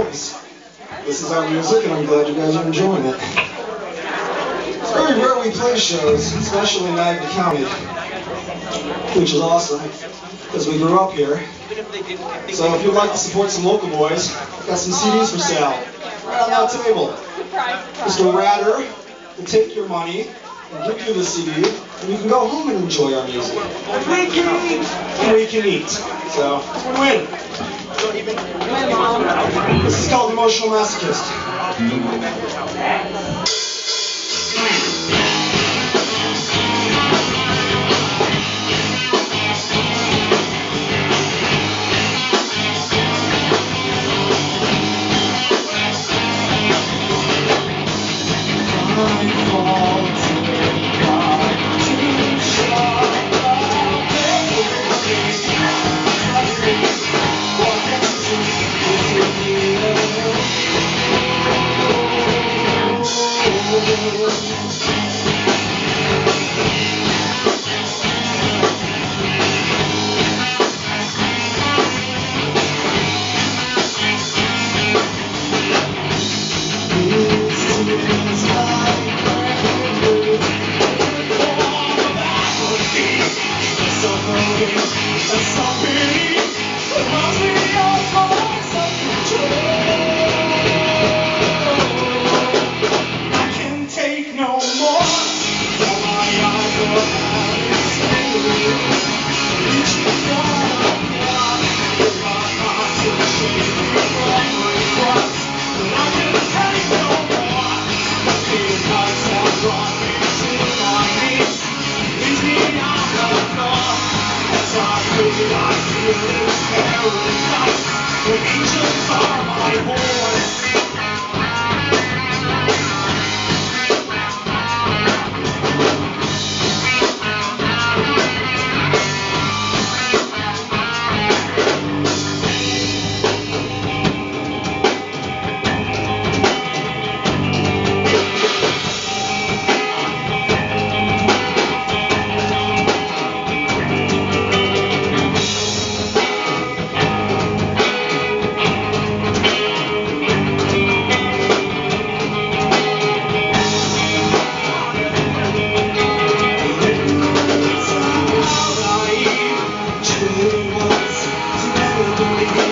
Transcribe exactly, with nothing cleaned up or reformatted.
boys. This is our music, and I'm glad you guys are enjoying it. It's very rare we play shows, especially in Niagara County, which is awesome, because we grew up here. So if you'd like to support some local boys, we've got some C Ds for sale, right on that table. Mister Ratter will take your money and give you the C D, and you can go home and enjoy our music. And we can eat! And we can eat. So, it's win-win. This is called Emotional Masochist. Truly was to never believe.